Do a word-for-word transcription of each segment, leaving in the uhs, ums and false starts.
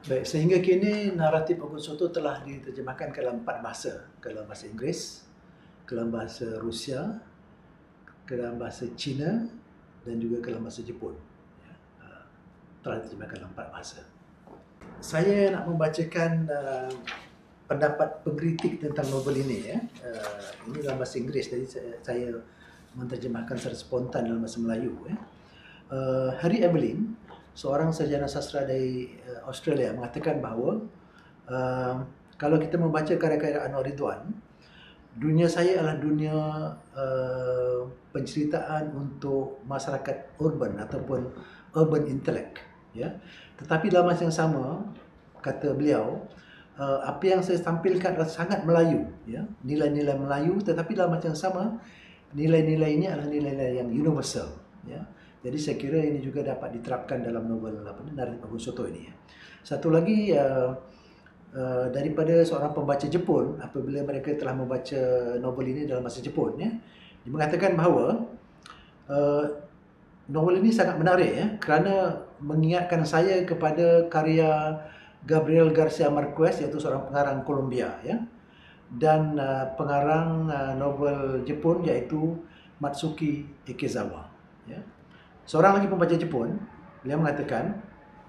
Baik, sehingga kini naratif Ogun Soto telah diterjemahkan ke dalam empat bahasa. Ke dalam bahasa Inggeris, ke dalam bahasa Rusia, ke dalam bahasa Cina dan juga ke dalam bahasa Jepun. Ya, uh, telah diterjemahkan dalam empat bahasa. Saya nak membacakan uh, pendapat pengkritik tentang novel ini. Ya. Uh, ini dalam bahasa Inggeris, jadi saya, saya menterjemahkan secara spontan dalam bahasa Melayu. Ya. Uh, Harry Evelyn, seorang sarjana sastra dari uh, Australia, mengatakan bahawa uh, kalau kita membaca karya-karya Anwar Ridwan, dunia saya adalah dunia uh, penceritaan untuk masyarakat urban ataupun urban intellect. Ya. Tetapi dalam masa yang sama, kata beliau, uh, apa yang saya tampilkan adalah sangat Melayu. Ya. Nilai-nilai Melayu, tetapi dalam masa yang sama, nilai-nilai ini adalah nilai-nilai yang universal. Ya. Jadi saya kira ini juga dapat diterapkan dalam novel apa ni, Naratif Ogun Soto ini. Satu lagi, uh, uh, daripada seorang pembaca Jepun, apabila mereka telah membaca novel ini dalam bahasa Jepun, ya, dia mengatakan bahawa uh, novel ini sangat menarik, ya, kerana mengingatkan saya kepada karya Gabriel Garcia Marquez, iaitu seorang pengarang Colombia, ya, dan uh, pengarang uh, novel Jepun iaitu Matsuki Ekezawa. Ya. Seorang lagi pembaca Jepun, beliau mengatakan,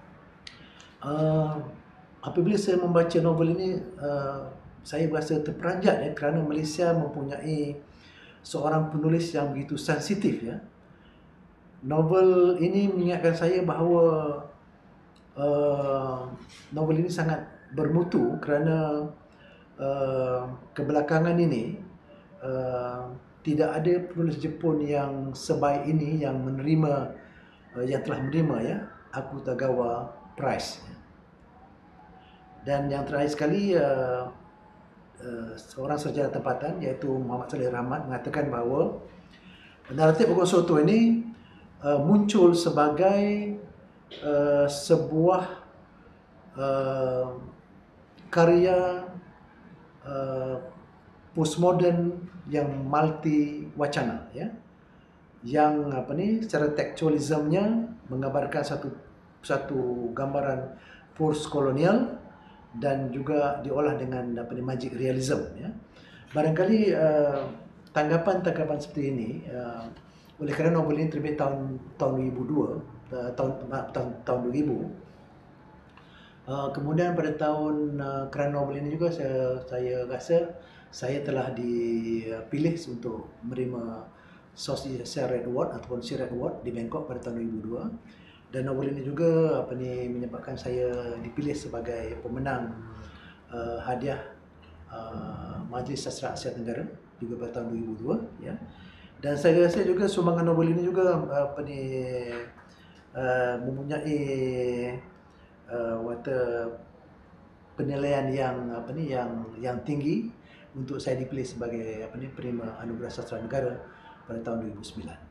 uh, apabila saya membaca novel ini, uh, saya berasa terperanjat, ya, kerana Malaysia mempunyai seorang penulis yang begitu sensitif. Ya. Novel ini mengingatkan saya bahawa uh, novel ini sangat bermutu kerana uh, kebelakangan ini uh, tidak ada penulis Jepun yang sebaik ini yang menerima uh, yang telah menerima, ya, Akutagawa Prize. Dan yang terakhir sekali, uh, uh, seorang sarjana tempatan iaitu Muhammad Saleh Rahmat mengatakan bahawa naratif Ogun Soto ini uh, muncul sebagai uh, sebuah uh, karya uh, postmodern yang multi wacana, ya, yang apa ni secara tekstualismnya menggambarkan satu satu gambaran post kolonial dan juga diolah dengan apa ni magic realism, ya. Barangkali uh, tanggapan-tanggapan seperti ini uh, oleh kerana novel ini terbit tahun tahun dua ribu dua, uh, tahun tahun tahun dua ribu. Uh, kemudian pada tahun uh, kerana novel ini juga saya saya rasa saya telah dipilih untuk menerima Southeast Asia Red Award ataupun C Red Award di Bangkok pada tahun dua ribu dua, dan novel ini juga apa ni menyebabkan saya dipilih sebagai pemenang uh, hadiah uh, Majlis Sastra Asia Tenggara juga pada tahun dua ribu dua, ya. Dan saya rasa juga sumbangan novel ini juga apa ni uh, mempunyai uh, wata penilaian yang apa ni yang yang tinggi untuk saya dipilih sebagai apa ni penerima Anugerah Sastra Negara pada tahun dua ribu sembilan.